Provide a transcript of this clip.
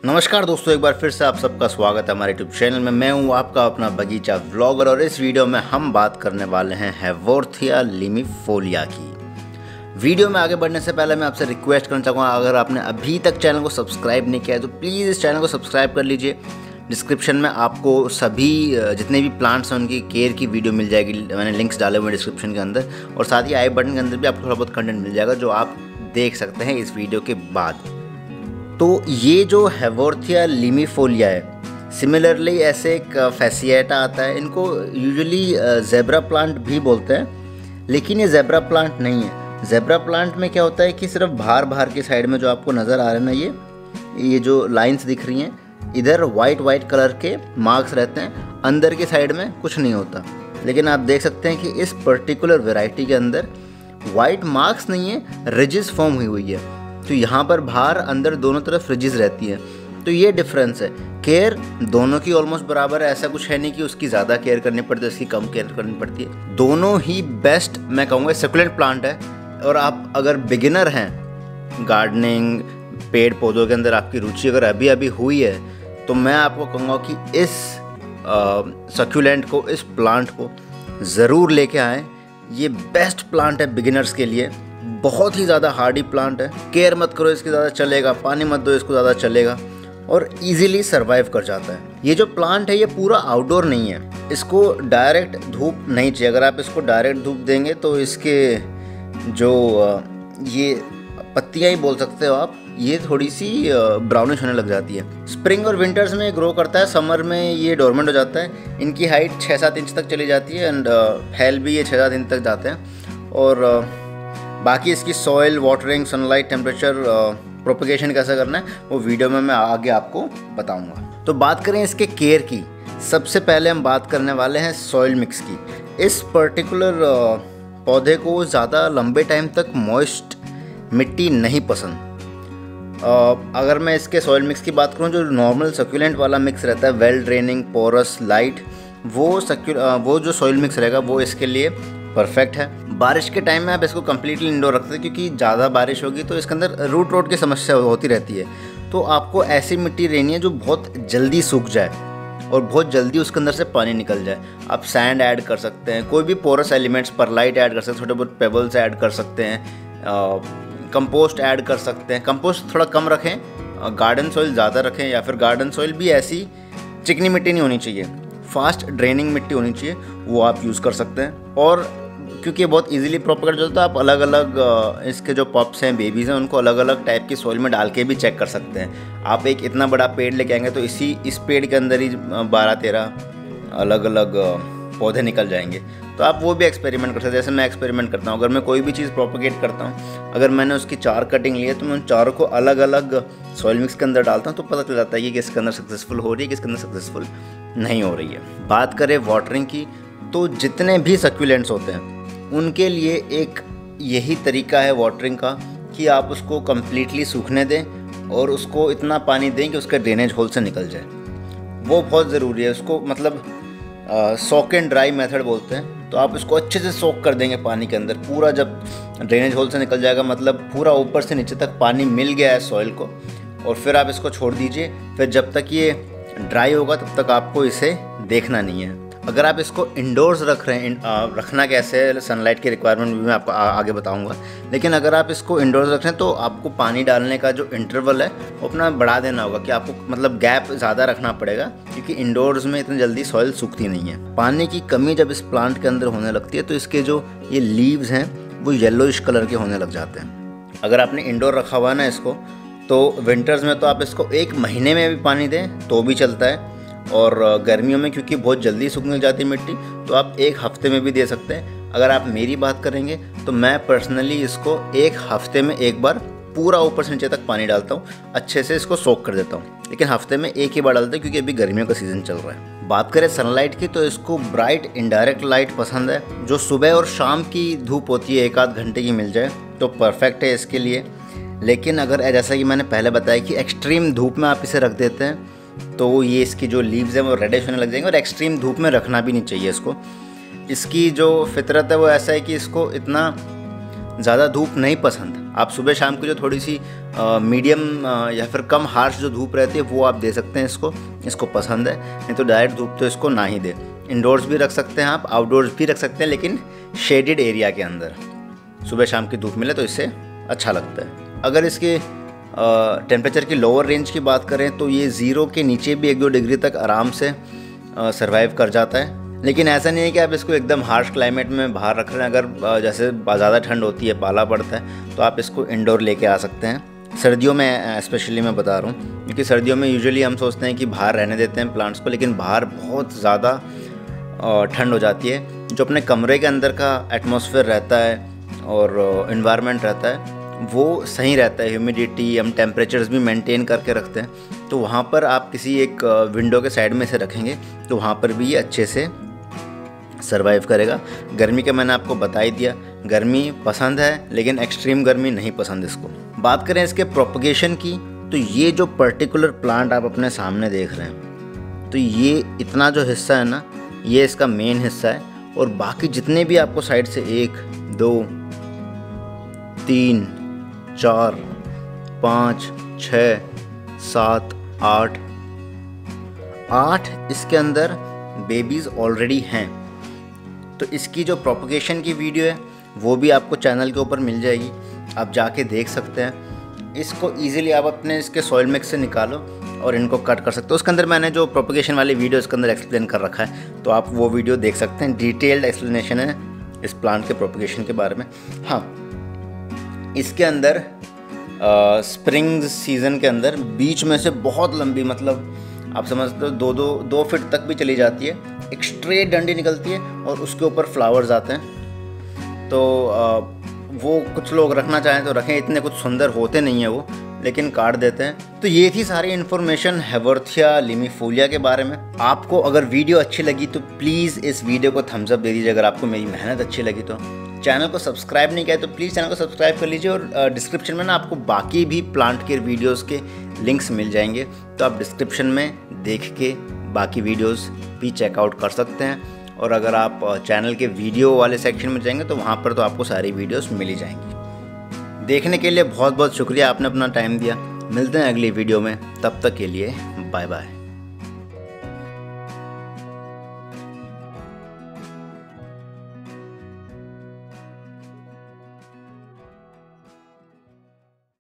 नमस्कार दोस्तों, एक बार फिर से आप सबका स्वागत है हमारे यूट्यूब चैनल में। मैं हूं आपका अपना बगीचा व्लॉगर और इस वीडियो में हम बात करने वाले हैं हैवोर्थीया लिमिफोलिया की। वीडियो में आगे बढ़ने से पहले मैं आपसे रिक्वेस्ट करना चाहूँगा, अगर आपने अभी तक चैनल को सब्सक्राइब नहीं किया है तो प्लीज़ इस चैनल को सब्सक्राइब कर लीजिए। डिस्क्रिप्शन में आपको सभी जितने भी प्लांट्स हैं उनकी केयर की वीडियो मिल जाएगी, मैंने लिंक्स डाले हुए डिस्क्रिप्शन के अंदर, और साथ ही आई बटन के अंदर भी आपको थोड़ा बहुत कंटेंट मिल जाएगा जो आप देख सकते हैं इस वीडियो के बाद। तो ये जो हैवोर्थीया लिमिफोलिया है, सिमिलरली ऐसे एक फैसिएटा आता है, इनको यूजुअली ज़ेब्रा प्लांट भी बोलते हैं, लेकिन ये ज़ेब्रा प्लांट नहीं है। ज़ेब्रा प्लांट में क्या होता है कि सिर्फ बाहर के साइड में जो आपको नज़र आ रहे हैं ना, ये जो लाइंस दिख रही हैं, इधर वाइट कलर के मार्क्स रहते हैं, अंदर की साइड में कुछ नहीं होता। लेकिन आप देख सकते हैं कि इस पर्टिकुलर वेराइटी के अंदर वाइट मार्क्स नहीं है, रिजेस फॉर्म हुई है। तो यहाँ पर बाहर अंदर दोनों तरफ रिजेस रहती है। तो ये डिफरेंस है। केयर दोनों की ऑलमोस्ट बराबर है, ऐसा कुछ है नहीं कि उसकी ज़्यादा केयर करनी पड़ती है, उसकी कम केयर करनी पड़ती है। दोनों ही बेस्ट मैं कहूँगा सकुलेंट प्लांट है। और आप अगर बिगिनर हैं, गार्डनिंग पेड़ पौधों के अंदर आपकी रुचि अगर अभी हुई है, तो मैं आपको कहूँगा कि इस सकुलेंट को, इस प्लांट को ज़रूर लेके आएँ। ये बेस्ट प्लांट है बिगिनर्स के लिए। बहुत ही ज़्यादा हार्डी प्लांट है, केयर मत करो इसकी ज़्यादा चलेगा, पानी मत दो इसको ज़्यादा चलेगा, और इजीली सरवाइव कर जाता है। ये जो प्लांट है ये पूरा आउटडोर नहीं है, इसको डायरेक्ट धूप नहीं चाहिए। अगर आप इसको डायरेक्ट धूप देंगे तो इसके जो ये पत्तियाँ ही बोल सकते हो आप, ये थोड़ी सी ब्राउनिश होने लग जाती है। स्प्रिंग और विंटर्स में ग्रो करता है, समर में ये डोरमेंट हो जाता है। इनकी हाइट 6-7 इंच तक चली जाती है एंड फैल भी ये 6-7 इंच तक जाते हैं। और बाकी इसकी soil, watering, sunlight, temperature, propagation कैसा करना है वो वीडियो में मैं आगे आपको बताऊंगा। तो बात करें इसके केयर की, सबसे पहले हम बात करने वाले हैं सॉइल मिक्स की। इस पर्टिकुलर पौधे को ज़्यादा लंबे टाइम तक मॉइस्ट मिट्टी नहीं पसंद। अगर मैं इसके सॉइल मिक्स की बात करूं, जो नॉर्मल सक्यूलेंट वाला मिक्स रहता है, वेल ड्रेनिंग, पोरस, लाइट, वो जो सॉइल मिक्स रहेगा वो इसके लिए परफेक्ट है। बारिश के टाइम में आप इसको कम्प्लीटली इंडोर रखते हैं, क्योंकि ज़्यादा बारिश होगी तो इसके अंदर रूट रोट की समस्या होती रहती है। तो आपको ऐसी मिट्टी लेनी है जो बहुत जल्दी सूख जाए और बहुत जल्दी उसके अंदर से पानी निकल जाए। आप सैंड ऐड कर सकते हैं, कोई भी पोरस एलिमेंट्स, परलाइट ऐड कर सकते हैं, छोटे बहुत पेबल्स ऐड कर सकते हैं, कंपोस्ट ऐड कर सकते हैं। कंपोस्ट थोड़ा कम रखें, गार्डन सॉइल ज़्यादा रखें, या फिर गार्डन सॉइल भी ऐसी चिकनी मिट्टी नहीं होनी चाहिए, फास्ट ड्रेनिंग मिट्टी होनी चाहिए, वो आप यूज़ कर सकते हैं। और क्योंकि ये बहुत इजीली प्रोपेगेट हो जाता है, आप अलग अलग इसके जो पप्स हैं, बेबीज़ हैं, उनको अलग अलग टाइप की सॉइल में डाल के भी चेक कर सकते हैं। आप एक इतना बड़ा पेड़ लेके आएंगे तो इस पेड़ के अंदर ही 12-13 अलग अलग पौधे निकल जाएंगे। तो आप वो भी एक्सपेरिमेंट कर सकते हैं, जैसे मैं एक्सपेरिमेंट करता हूँ। अगर मैं कोई भी चीज़ प्रोपेगेट करता हूँ, अगर मैंने उसकी 4 कटिंग ली है तो मैं उन 4 को अलग अलग सॉइल मिक्स के अंदर डालता हूँ, तो पता चल जाता है कि किसके अंदर सक्सेसफुल हो रही है, किसके अंदर सक्सेसफुल नहीं हो रही है। बात करें वाटरिंग की, तो जितने भी सक्यूलेंट्स होते हैं उनके लिए एक यही तरीका है वाटरिंग का कि आप उसको कम्प्लीटली सूखने दें और उसको इतना पानी दें कि उसका ड्रेनेज होल से निकल जाए। वो बहुत ज़रूरी है। उसको मतलब सोक एंड ड्राई मेथड बोलते हैं। तो आप इसको अच्छे से सोक कर देंगे पानी के अंदर, पूरा जब ड्रेनेज होल से निकल जाएगा, मतलब पूरा ऊपर से नीचे तक पानी मिल गया है सॉइल को, और फिर आप इसको छोड़ दीजिए। फिर जब तक ये ड्राई होगा तब तक आपको इसे देखना नहीं है। अगर आप इसको इंडोर्स रख रहे हैं, रखना कैसे है, सनलाइट की रिक्वायरमेंट भी मैं आपको आगे बताऊंगा, लेकिन अगर आप इसको इंडोर्स रख रहे हैं तो आपको पानी डालने का जो इंटरवल है वो अपना बढ़ा देना होगा, कि आपको मतलब गैप ज़्यादा रखना पड़ेगा, क्योंकि इंडोर्स में इतनी जल्दी सॉइल सूखती नहीं है। पानी की कमी जब इस प्लांट के अंदर होने लगती है तो इसके जो ये लीव्स हैं वो येलोइश कलर के होने लग जाते हैं। अगर आपने इंडोर रखा हुआ है ना इसको, तो विंटर्स में तो आप इसको 1 महीने में भी पानी दें तो भी चलता है, और गर्मियों में क्योंकि बहुत जल्दी सूखने जाती है मिट्टी, तो आप 1 हफ्ते में भी दे सकते हैं। अगर आप मेरी बात करेंगे तो मैं पर्सनली इसको 1 हफ्ते में एक बार पूरा ऊपर से नीचे तक पानी डालता हूँ, अच्छे से इसको सोक कर देता हूँ, लेकिन हफ्ते में 1 ही बार डालता हूँ, क्योंकि अभी गर्मियों का सीज़न चल रहा है। बात करें सनलाइट की, तो इसको ब्राइट इनडायरेक्ट लाइट पसंद है, जो सुबह और शाम की धूप होती है 1-8 घंटे की मिल जाए तो परफेक्ट है इसके लिए। लेकिन अगर जैसा कि मैंने पहले बताया कि एक्सट्रीम धूप में आप इसे रख देते हैं तो ये इसकी जो लीव्स हैं वो रेडिश होने लग जाएंगे, और एक्सट्रीम धूप में रखना भी नहीं चाहिए इसको। इसकी जो फितरत है वो ऐसा है कि इसको इतना ज़्यादा धूप नहीं पसंद। आप सुबह शाम की जो थोड़ी सी मीडियम या फिर कम हार्श जो धूप रहती है वो आप दे सकते हैं इसको पसंद है। नहीं तो डायरेक्ट धूप तो इसको ना ही दें। इंडोर्स भी रख सकते हैं आप, आउटडोर्स भी रख सकते हैं, लेकिन शेडेड एरिया के अंदर सुबह शाम की धूप मिले तो इससे अच्छा लगता है। अगर इसके टेम्परेचर की लोअर रेंज की बात करें तो ये 0 के नीचे भी 1-2 डिग्री तक आराम से सर्वाइव कर जाता है। लेकिन ऐसा नहीं है कि आप इसको एकदम हार्श क्लाइमेट में बाहर रख रहे हैं। अगर जैसे ज़्यादा ठंड होती है, पाला पड़ता है, तो आप इसको इंडोर लेके आ सकते हैं। सर्दियों में स्पेशली मैं बता रहा हूँ, क्योंकि सर्दियों में यूजुअली हम सोचते हैं कि बाहर रहने देते हैं प्लांट्स को, लेकिन बाहर बहुत ज़्यादा ठंड हो जाती है। जो अपने कमरे के अंदर का एटमॉस्फेयर रहता है और इन्वायरमेंट रहता है वो सही रहता है, ह्यूमिडिटी, हम टेम्परेचर्स भी मेंटेन करके रखते हैं। तो वहाँ पर आप किसी एक विंडो के साइड में से रखेंगे तो वहाँ पर भी ये अच्छे से सर्वाइव करेगा। गर्मी का मैंने आपको बता ही दिया, गर्मी पसंद है लेकिन एक्सट्रीम गर्मी नहीं पसंद इसको। बात करें इसके प्रोपगेशन की, तो ये जो पर्टिकुलर प्लांट आप अपने सामने देख रहे हैं, तो ये इतना जो हिस्सा है ना, ये इसका मेन हिस्सा है। और बाकी जितने भी आपको साइड से 1, 2, 3, 4, 5, 6, 7, 8 इसके अंदर बेबीज़ ऑलरेडी हैं। तो इसकी जो प्रोपगेशन की वीडियो है वो भी आपको चैनल के ऊपर मिल जाएगी, आप जाके देख सकते हैं। इसको इजीली आप अपने इसके सॉइल मिक्स से निकालो और इनको कट कर सकते हो। उसके अंदर मैंने जो प्रोपगेशन वाली वीडियो इसके अंदर एक्सप्लेन कर रखा है, तो आप वो वीडियो देख सकते हैं। डिटेल्ड एक्सप्लेनेशन है इस प्लांट के प्रोपगेशन के बारे में। हाँ, इसके अंदर स्प्रिंग सीज़न के अंदर बीच में से बहुत लंबी, मतलब आप समझते हो 2 फीट तक भी चली जाती है, एक स्ट्रेट डंडी निकलती है और उसके ऊपर फ्लावर्स आते हैं। तो वो कुछ लोग रखना चाहें तो रखें, इतने कुछ सुंदर होते नहीं हैं वो, लेकिन काट देते हैं। तो ये थी सारी इन्फॉर्मेशन हेवर्थिया लिमिफोलिया के बारे में। आपको अगर वीडियो अच्छी लगी तो प्लीज़ इस वीडियो को थम्स अप दे दीजिए। अगर आपको मेरी मेहनत अच्छी लगी तो चैनल को सब्सक्राइब नहीं किया तो प्लीज़ चैनल को सब्सक्राइब कर लीजिए। और डिस्क्रिप्शन में ना आपको बाकी भी प्लांट के वीडियोस के लिंक्स मिल जाएंगे, तो आप डिस्क्रिप्शन में देख के बाकी वीडियोस भी चेकआउट कर सकते हैं। और अगर आप चैनल के वीडियो वाले सेक्शन में जाएंगे तो वहाँ पर तो आपको सारी वीडियोस मिल ही जाएंगी। देखने के लिए बहुत बहुत शुक्रिया, आपने अपना टाइम दिया। मिलते हैं अगली वीडियो में, तब तक के लिए बाय बाय।